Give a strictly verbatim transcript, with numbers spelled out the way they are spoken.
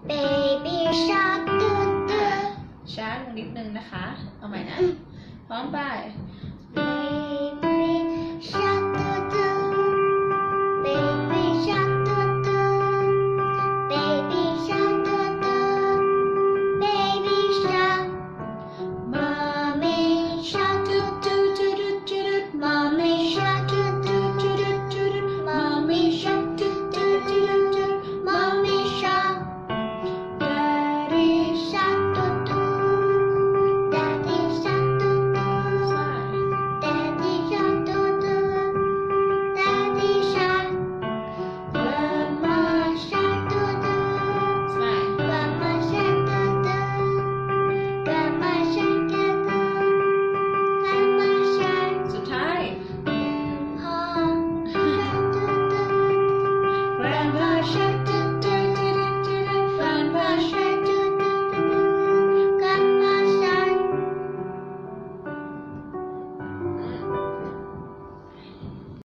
Baby shark ตื้อตื้อช้าลงนิดนึงนะคะเอาใหม่นะพร้อมไป Baby